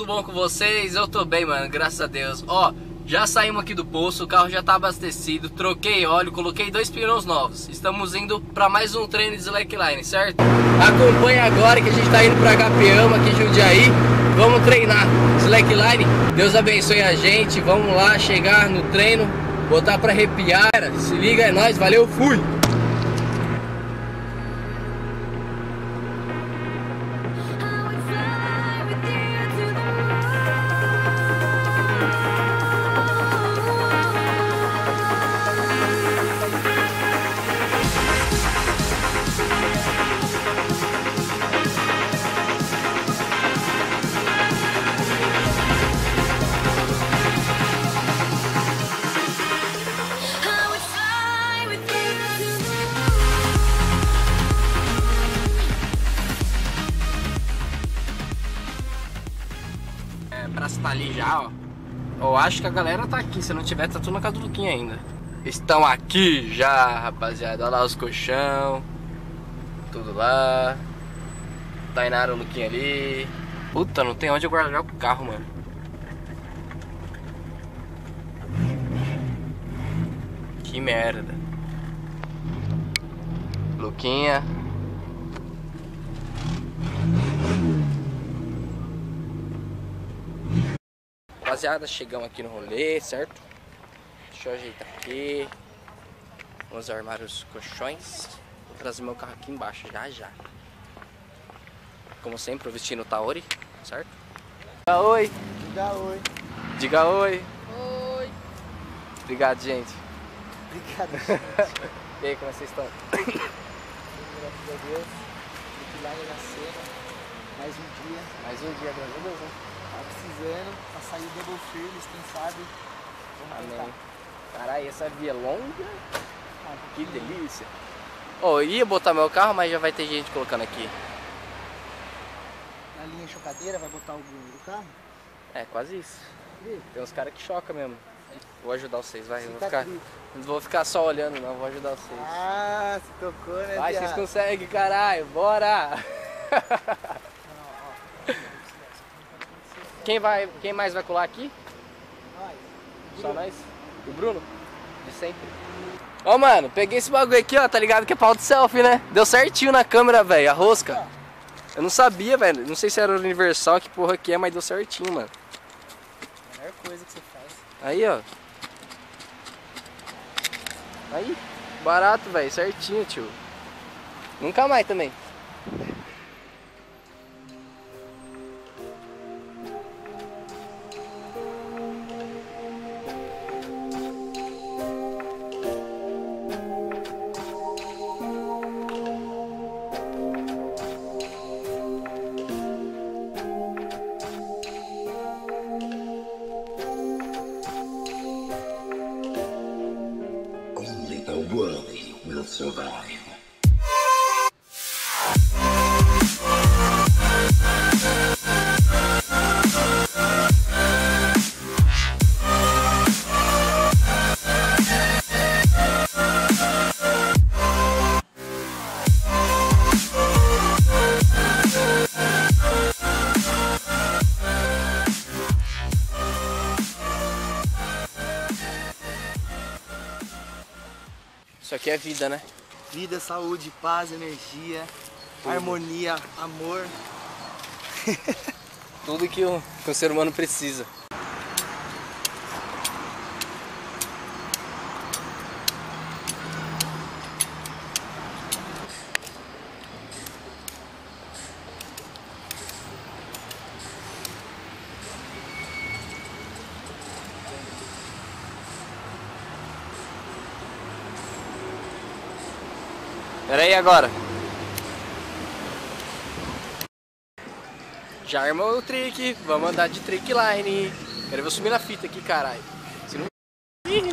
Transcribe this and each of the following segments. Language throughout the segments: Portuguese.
bom com vocês? Eu tô bem, mano, graças a Deus. Ó, já saímos aqui do posto, o carro já tá abastecido, troquei óleo, coloquei 2 pneus novos. Estamos indo pra mais um treino de slackline, certo? Acompanha agora que a gente tá indo pra Gapeama, aqui em Jundiaí. Vamos treinar slackline. Deus abençoe a gente, vamos lá chegar no treino, botar pra arrepiar. Se liga, é nóis, valeu, fui! Praça tá ali já, ó. Eu acho que a galera tá aqui. Se não tiver, tá tudo na casa do Luquinha ainda. Estão aqui já, rapaziada. Olha lá os colchão. Tudo lá. Tainara, o Luquinha ali. Puta, não tem onde eu guardar o carro, mano. Que merda. Luquinha. Rapaziada, chegamos aqui no rolê, certo? Deixa eu ajeitar aqui. Vamos armar os colchões. Vou trazer meu carro aqui embaixo, já. Como sempre, eu vestindo o Taori, certo? Diga oi. Diga oi. Diga oi. Oi. Obrigado, gente. Obrigado, gente. E aí, como vocês estão? Graças a Deus. Slackline na cena. Mais um dia. Mais um dia, graças a Deus, né? Tá precisando, pra sair double fearless, quem sabe. Vamos tentar. Amém. Caralho, essa via longa. Que delícia. Eu ia botar meu carro, mas já vai ter gente colocando aqui. Na linha chocadeira, vai botar o carro? É, quase isso. Tem uns caras que chocam mesmo. Vou ajudar vocês, vai. Não vou ficar só olhando, não. Vou ajudar vocês. Ah, se tocou, né? Vai, vocês conseguem, caralho. Bora! Quem mais vai colar aqui? Nós. Só nós? O Bruno? De sempre. Ó, mano, peguei esse bagulho aqui, ó, tá ligado que é pau de selfie, né? Deu certinho na câmera, velho, a rosca. Eu não sabia, velho. Não sei se era universal, que porra que é, mas deu certinho, mano. A melhor coisa que você faz. Aí, ó. Aí, barato, velho, certinho, tio. Nunca mais também. Only the worthy will survive. Isso aqui é vida, né? Vida, saúde, paz, energia, harmonia, amor. Tudo que o ser humano precisa. Pera aí agora. Já armou o trick, vamos andar de trickline. Eu vou subir na fita aqui, caralho. Se não... Ih.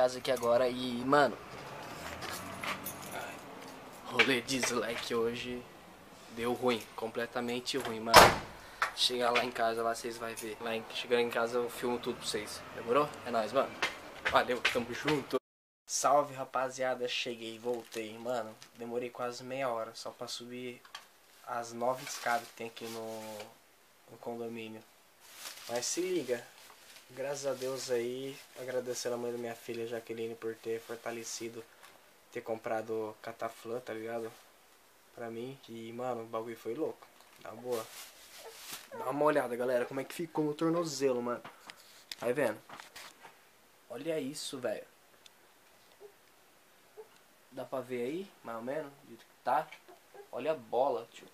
casa aqui agora e, mano, rolê de dislike hoje deu ruim, completamente ruim, mano. Chegar lá em casa, lá vocês vão ver. Chegando em casa eu filmo tudo pra vocês. Demorou? É nóis, mano. Valeu, tamo junto. Salve, rapaziada. Cheguei, voltei. Mano, demorei quase meia hora só pra subir as 9 escadas que tem aqui no condomínio. Mas se liga. Graças a Deus aí, agradecendo a mãe da minha filha, Jaqueline, por ter fortalecido, ter comprado cataflã, tá ligado? Pra mim. E, mano, o bagulho foi louco. Na boa. Dá uma olhada, galera, como é que ficou o tornozelo, mano. Tá vendo? Olha isso, velho. Dá pra ver aí, mais ou menos, do jeito que tá. Olha a bola, tio.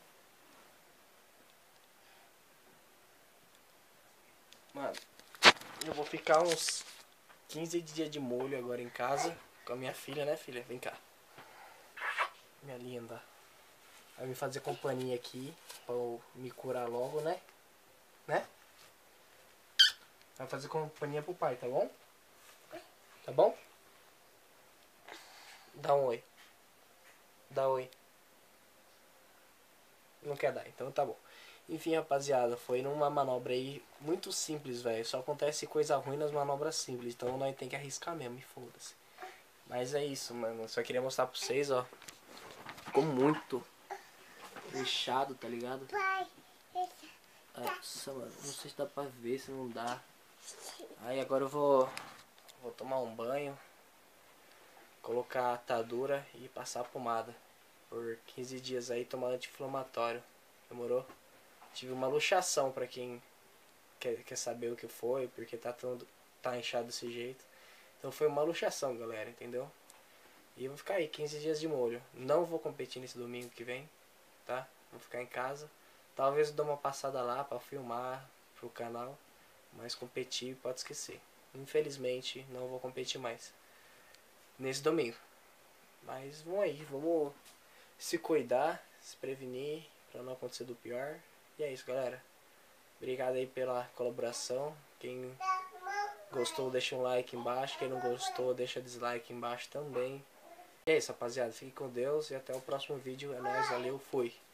Mano, eu vou ficar uns 15 dias de molho agora em casa com a minha filha, né, filha? Vem cá. Minha linda. Vai me fazer companhia aqui pra eu me curar logo, né? Né? Vai fazer companhia pro pai, tá bom? Tá bom? Dá um oi. Dá oi. Não quer dar, então tá bom. Enfim, rapaziada, foi numa manobra aí muito simples, velho. Só acontece coisa ruim nas manobras simples, então nós tem que arriscar mesmo, e foda-se. Mas é isso, mano. Só queria mostrar pra vocês, ó. Ficou muito fechado, tá ligado? Nossa, mano. Não sei se dá pra ver, se não dá. Aí agora eu vou tomar um banho, colocar a atadura e passar a pomada. Por 15 dias aí tomar anti-inflamatório. Demorou? Tive uma luxação pra quem quer saber o que foi, porque tá inchado desse jeito. Então foi uma luxação, galera, entendeu? E eu vou ficar aí 15 dias de molho. Não vou competir nesse domingo que vem, tá? Vou ficar em casa. Talvez eu dê uma passada lá pra filmar pro canal. Mas competir pode esquecer. Infelizmente não vou competir mais nesse domingo. Mas vamos aí, vamos se cuidar, se prevenir pra não acontecer do pior. E é isso, galera. Obrigado aí pela colaboração. Quem gostou deixa um like embaixo. Quem não gostou deixa dislike embaixo também. E é isso, rapaziada. Fique com Deus e até o próximo vídeo. É nóis, valeu, fui.